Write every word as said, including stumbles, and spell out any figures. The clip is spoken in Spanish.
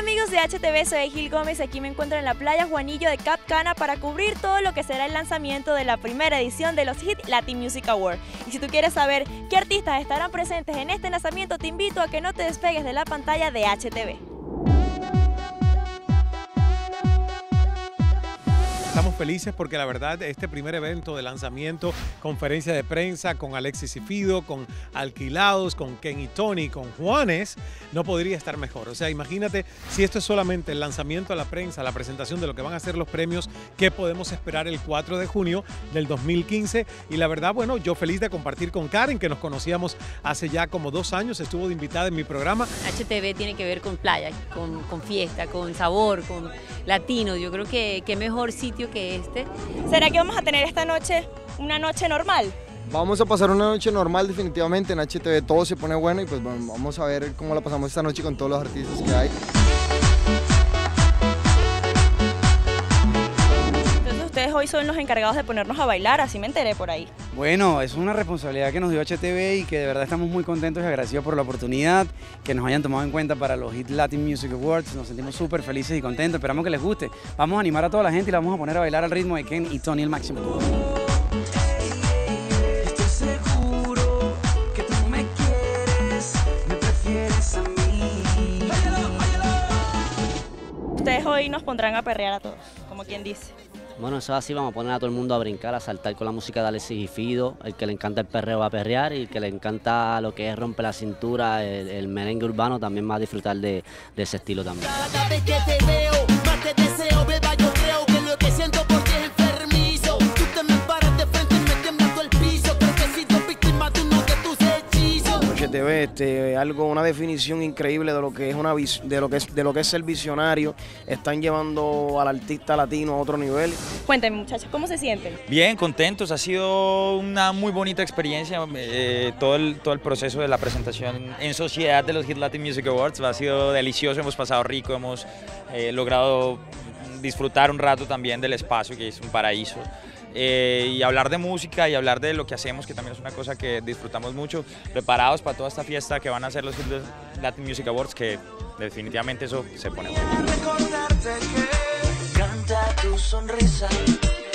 amigos de H T V, soy Gil Gómez y aquí me encuentro en la playa Juanillo de Cap Cana para cubrir todo lo que será el lanzamiento de la primera edición de los Hit Latin Music Awards. Y si tú quieres saber qué artistas estarán presentes en este lanzamiento, te invito a que no te despegues de la pantalla de H T V. Estamos felices porque la verdad este primer evento de lanzamiento, conferencia de prensa con Alexis y Fido, con Alquilados, con Ken y Tony, con Juanes, no podría estar mejor. O sea, imagínate si esto es solamente el lanzamiento a la prensa, la presentación de lo que van a ser los premios, ¿qué podemos esperar el cuatro de junio del dos mil quince? Y la verdad, bueno, yo feliz de compartir con Karen, que nos conocíamos hace ya como dos años, estuvo de invitada en mi programa. H T V tiene que ver con playa, con, con fiesta, con sabor, con latino. Yo creo que qué mejor sitio que este. ¿Será que vamos a tener esta noche una noche normal? Vamos a pasar una noche normal definitivamente en H T V, todo se pone bueno y pues bueno, vamos a ver cómo la pasamos esta noche con todos los artistas que hay. Entonces ustedes hoy son los encargados de ponernos a bailar, así me enteré por ahí. Bueno, es una responsabilidad que nos dio H T V y que de verdad estamos muy contentos y agradecidos por la oportunidad, que nos hayan tomado en cuenta para los Hit Latin Music Awards. Nos sentimos súper felices y contentos, esperamos que les guste. Vamos a animar a toda la gente y la vamos a poner a bailar al ritmo de Ken y Tony al máximo. Estoy seguro que tú me quieres, me prefieres a mí. Ustedes hoy nos pondrán a perrear a todos, como quien dice. Bueno, eso es así, vamos a poner a todo el mundo a brincar, a saltar con la música de Alexis y Fido. El que le encanta el perreo va a perrear y el que le encanta lo que es romper la cintura, el, el merengue urbano, también va a disfrutar de, de ese estilo también. Cada vez que te veo, más te deseo, beba, yo creo que lo que siento por ti es enfermizo. Tú te me paras de frente y me tiembla todo el piso. Creo que he sido víctima de uno de tus hechizos. H T V, este, algo, una definición increíble de lo que es una de lo que es de lo que es ser visionario. Están llevando al artista latino a otro nivel. Cuéntenme, muchachos, ¿cómo se sienten? Bien, contentos, ha sido una muy bonita experiencia, eh, todo, el, todo el proceso de la presentación en sociedad de los Hit Latin Music Awards ha sido delicioso, hemos pasado rico, hemos eh, logrado disfrutar un rato también del espacio, que es un paraíso. Eh, y hablar de música y hablar de lo que hacemos, que también es una cosa que disfrutamos mucho, preparados para toda esta fiesta que van a hacer los Hit Latin Music Awards, que definitivamente eso se pone bueno. Recordarte que canta tu sonrisa.